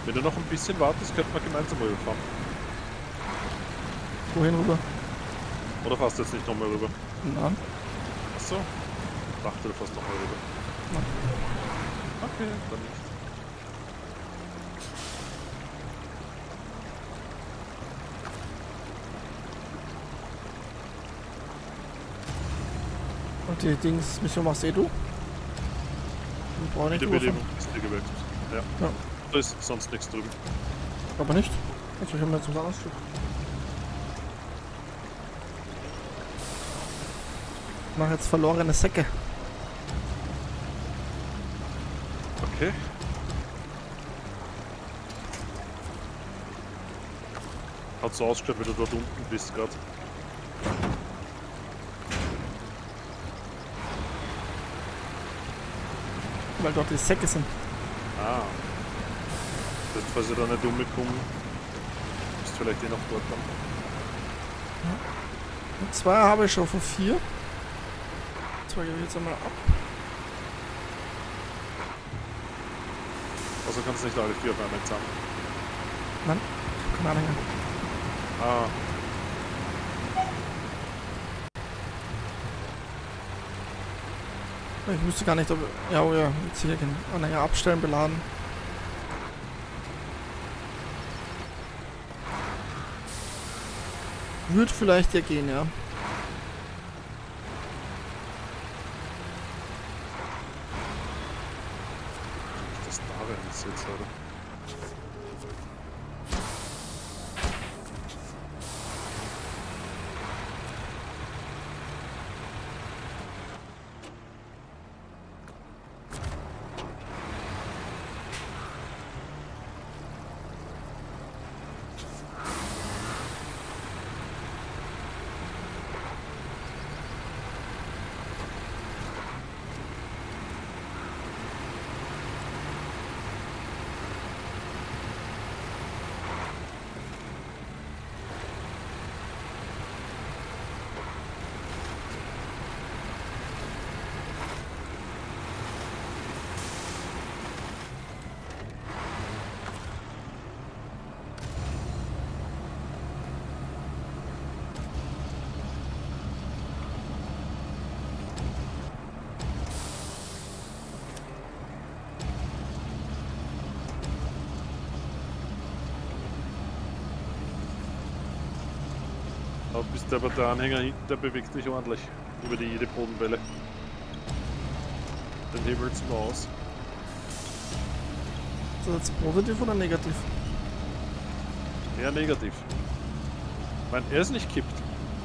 Wenn du noch ein bisschen wartest, könnten wir gemeinsam rüberfahren. Wohin rüber? Oder fährst du jetzt nicht nochmal rüber? Nein. Achso. Ich dachte, du fährst nochmal rüber. Nein. Okay, dann nicht. Und die Dings-Mission machst eh du? Die brauche ich Die nicht Belebung rüberfahren. ist dir gewechselt. Ja. Ja. Da ist sonst nichts drüben. Aber nicht. Also ich habe mir jetzt was anderes Stück. Ich mache jetzt verlorene Säcke. Okay. Hat so ausgeschaut, wie du dort unten bist gerade. Weil dort die Säcke sind. Ah. Das heißt, falls ich da nicht umgekommen, bist du vielleicht eh noch dort dann. Und zwei habe ich schon von 4. Zwei gebe ich jetzt einmal ab. Also kannst du nicht alle 4 auf einmal zusammen. Nein, keine Ahnung. Ah. Ich wüsste gar nicht, ob... Ja, oh ja, jetzt hier gehen. Anhänger abstellen, beladen. Würde vielleicht ja gehen, ja. Das da rein ist jetzt, oder? Da bist du aber der Anhänger hinten, der bewegt sich ordentlich über jede Bodenwelle. Den hebelst du mal aus. Ist das jetzt positiv oder negativ? Eher negativ. Ich meine, er ist nicht kippt.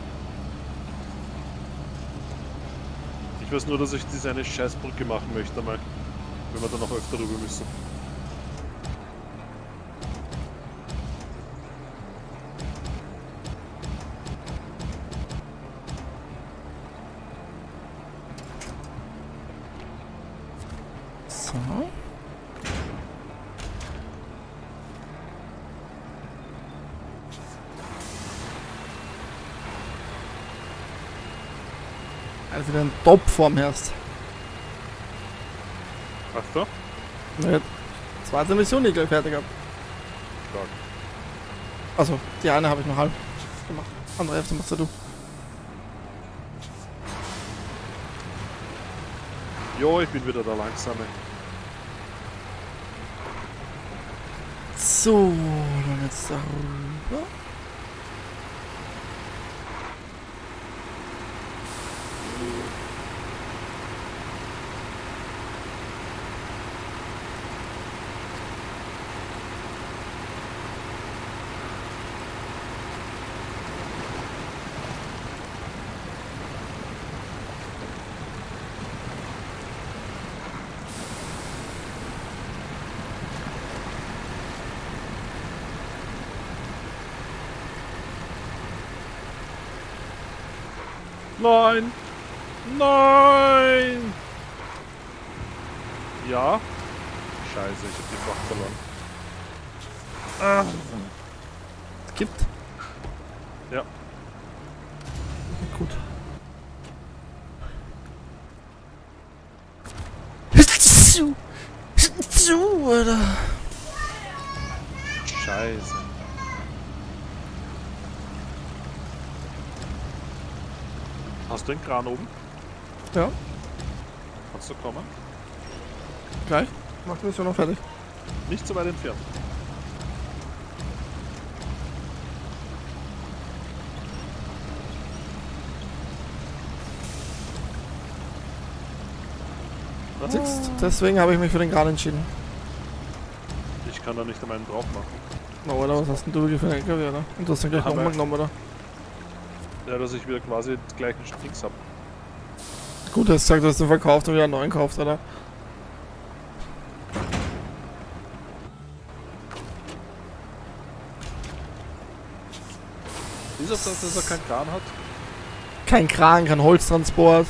Ich weiß nur, dass ich diese eine Scheißbrücke machen möchte einmal. Wenn wir dann noch öfter rüber müssen. So. Also wieder ein Top-Form herrscht. Ach so? Naja, zweite Mission nicht gleich fertig gehabt. Stark. Also, die eine habe ich noch halb gemacht. Andere Hälfte machst ja du. Jo, ich bin wieder der Langsame. So, dann jetzt darüber. Nein! Nein! Ja? Scheiße, ich hab die Fracht verloren. Ah. Es gibt. Ja. Gut. Alter. Scheiße. Hast du den Kran oben? Ja, Kannst du kommen? gleich. Mach die Mission noch fertig. Nicht so weit entfernt. Siehst, deswegen habe ich mich für den Kran entschieden. Ich kann da nicht einmal einen drauf machen. Na, oder was hast denn du wirklich für einen LKW, oder? Und du hast den gleich Haben nochmal wir. genommen, oder? Ja, dass ich wieder quasi den gleichen Dings habe. Gut, du hast gesagt, du hast den verkauft und wieder einen neuen gekauft, oder? Ist das, dass er keinen Kran hat? Kein Kran, kein Holztransport.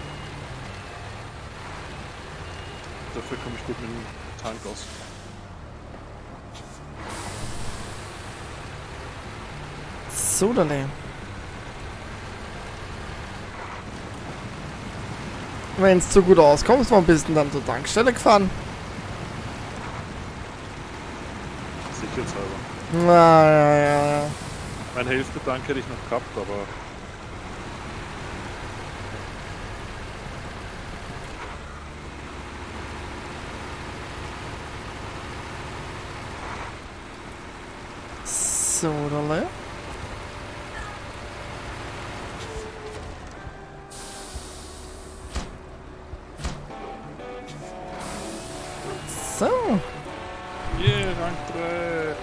Dafür komme ich gut mit dem Tank aus. So, dann ey. Wenn es zu gut auskommst, mal ein bisschen dann zur Tankstelle gefahren. Sicherheitshalber. Ja. Mein Hälfte-Tank hätte ich noch gehabt, aber So, dann so. yeah, Rang 3.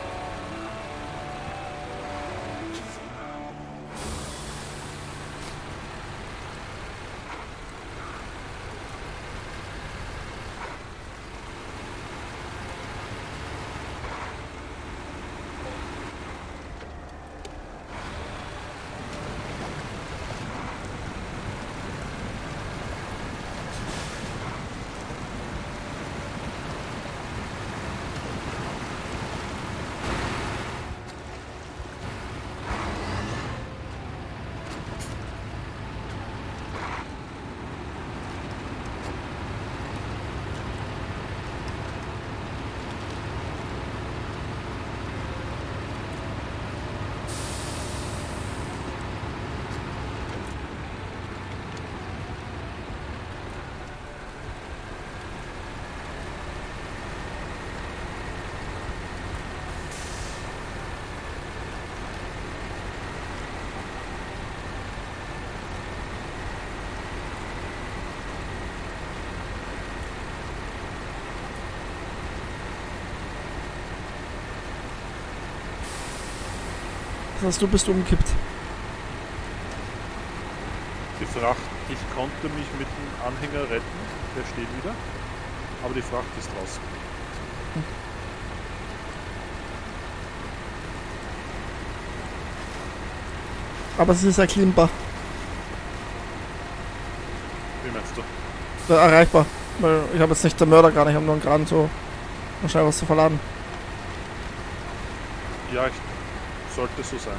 Das heißt, du bist umgekippt. Die Fracht, ich konnte mich mit dem Anhänger retten, der steht wieder, aber die Fracht ist draußen. Aber es ist erklimmbar. Wie meinst du? Erreichbar. Weil ich habe jetzt nicht der Mörder gerade, ich habe nur einen Kran so wahrscheinlich was zu verladen. Ja, ich sollte so sein.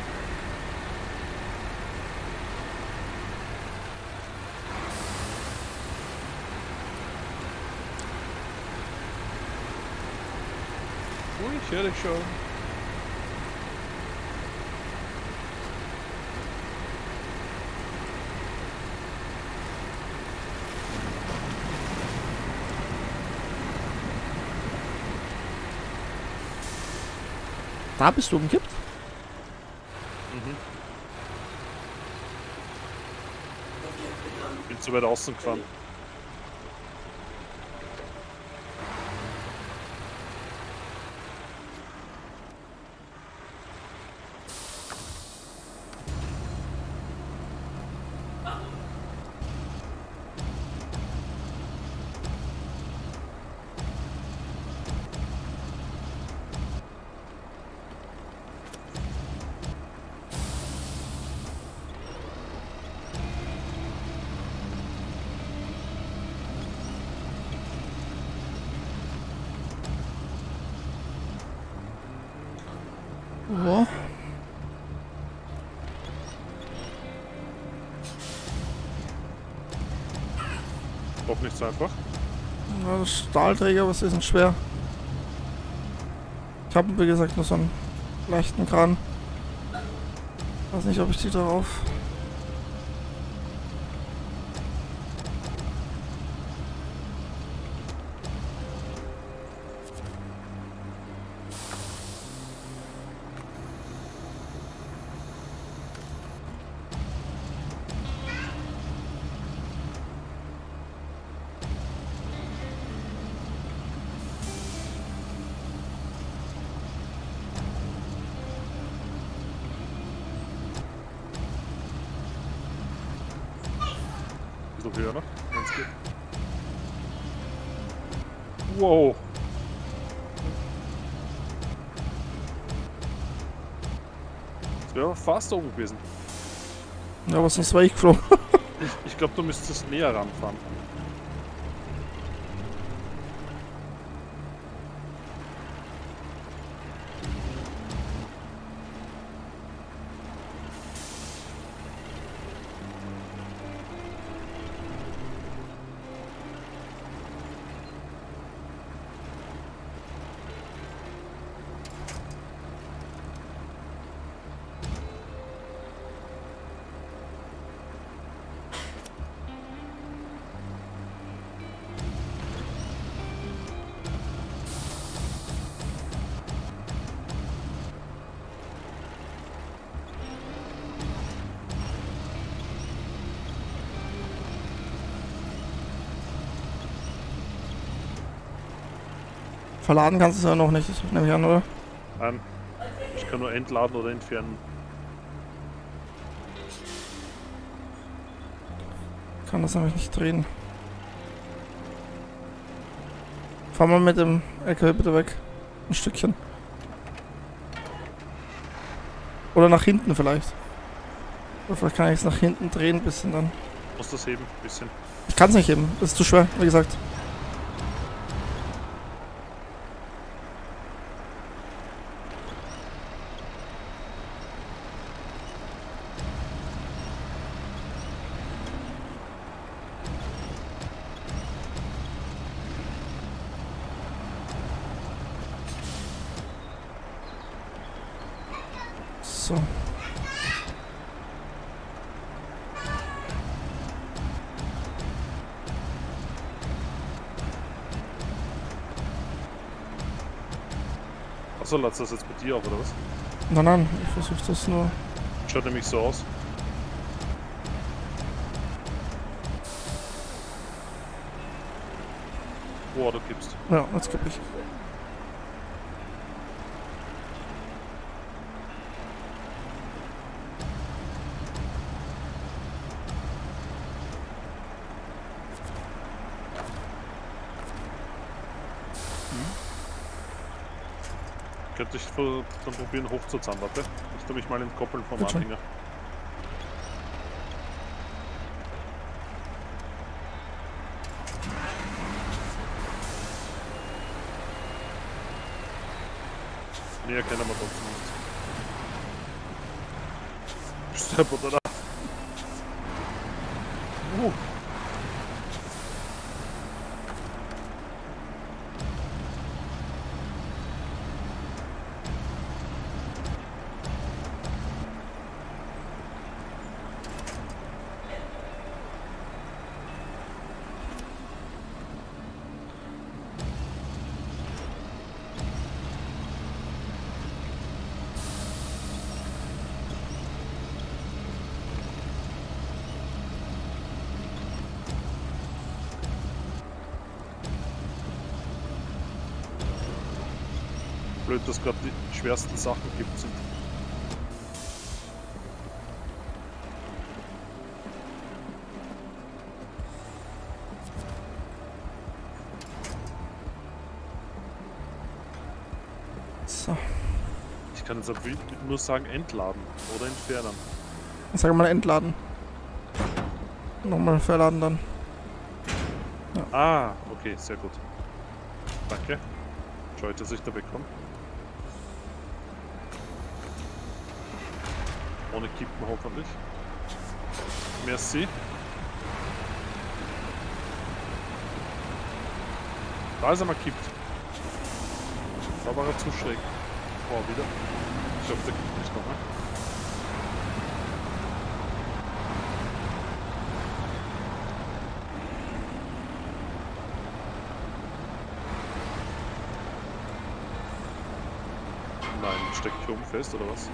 Oh, ich höre dich schon. Da bist du umgekippt? Bin zu weit außen gefahren. Ja. Doch nicht so einfach. Na, das Stahlträger, was ist denn schwer? Ich habe, wie gesagt, nur so einen leichten Kran. Weiß nicht, ob ich die darauf... Bisschen höher noch, wenn es geht. Wow! Das wäre fast oben gewesen. Ja, was sonst war ich geflogen. Ich glaube, du müsstest näher ranfahren. Verladen kannst du es ja noch nicht, nehme ich an, oder? Nein, ich kann nur entladen oder entfernen. Kann das nämlich nicht drehen. Fahr mal mit dem LKW bitte weg. Ein Stückchen. Oder nach hinten vielleicht. Oder vielleicht kann ich es nach hinten drehen, ein bisschen dann. Muss das heben, ein bisschen. Ich kann es nicht heben, das ist zu schwer, wie gesagt. So. Achso, lass das jetzt bei dir auf, oder was? Nein, nein, ich versuche das nur. Schaut nämlich so aus. Boah, du gibst. Ja, jetzt gebe ich. Könnte ich dann probieren hochzuzahlen, warte. Ich tu mich mal entkoppeln vom Bitte. Anhänger. Näher kennen wir trotzdem nicht. Steppert, oder? Blöd, dass gerade die schwersten Sachen gibt sind. So. Ich kann jetzt nur sagen entladen oder entfernen. Sag mal entladen. Nochmal verladen dann. Ah, okay, sehr gut. Danke. Schau, dass ich da wegkomme. Ohne Kippen hoffentlich. Merci. Da ist er mal kippt. Da war er zu schräg. Oh, wieder. Ich hoffe, der kriegt nicht nochmal. Nein, steckt hier oben fest, oder was?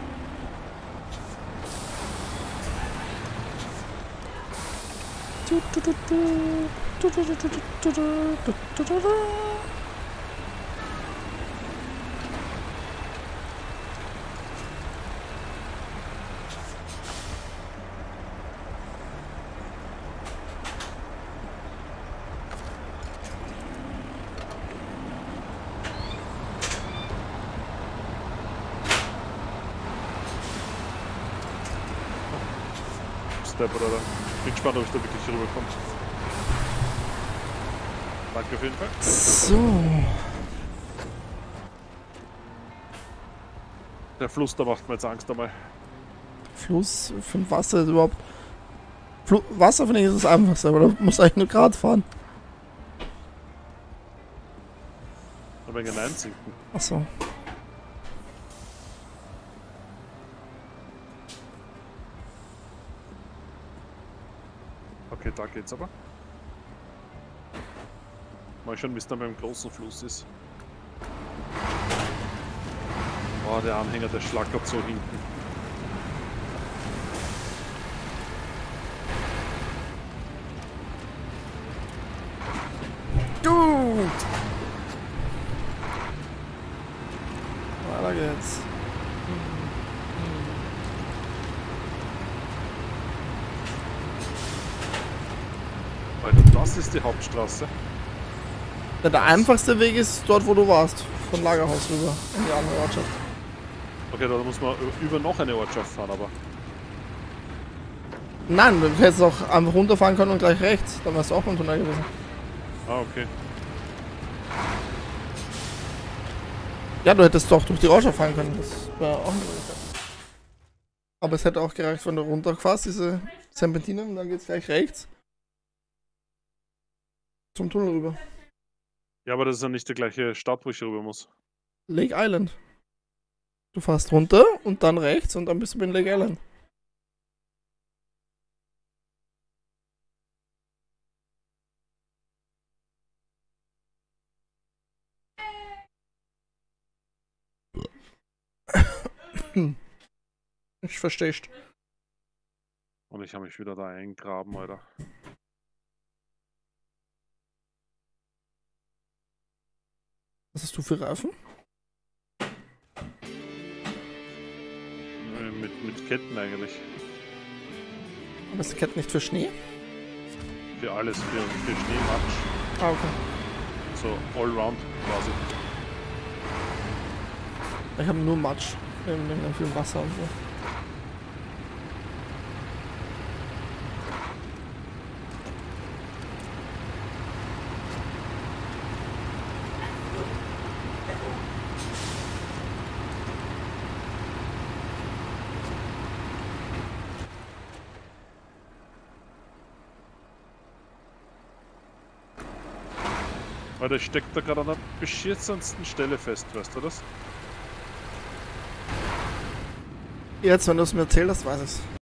Step oder da. Bin gespannt, ob ich da wirklich rüberkomme. Danke auf jeden Fall. So. Der Fluss, da macht mir jetzt Angst einmal. Fluss, für Wasser ist überhaupt... Wasser finde ich ist das Einfachste, aber da muss eigentlich nur gerade fahren. Ein wenig einsinken. Achso. Okay, da geht's aber. Mal schauen, wie es dann beim großen Fluss ist. Oh, der Anhänger, der schlackert so hinten. Gut. Weiter geht's. Alter, das ist die Hauptstraße. Ja, der einfachste Weg ist dort, wo du warst. Von Lagerhaus rüber in die andere Ortschaft. Okay, da muss man über noch eine Ortschaft fahren, aber. Nein, du hättest auch einfach runterfahren können und gleich rechts. Dann wärst du auch im Tunnel gewesen. Ah, okay. Ja, du hättest doch durch die Ortschaft fahren können. Das wäre auch eine Möglichkeit. Aber es hätte auch gereicht, wenn du runterfährst, diese Serpentinen, und dann geht's gleich rechts. Zum Tunnel rüber. Ja, aber das ist ja nicht die gleiche Stadt, wo ich rüber muss. Lake Island. Du fährst runter und dann rechts und dann bist du in Lake Island. Ich versteh's. Und ich habe mich wieder da eingraben, Alter. Was hast du für Reifen? Mit Ketten eigentlich. Aber ist die Kette nicht für Schnee? Für alles, für Schnee, Matsch. Ah, okay. So allround quasi. Ich habe nur Matsch. Wegen viel Wasser und so. Weil der steckt da gerade an der beschissensten Stelle fest, weißt du das? Jetzt, wenn du es mir erzählt hast, weiß ich's.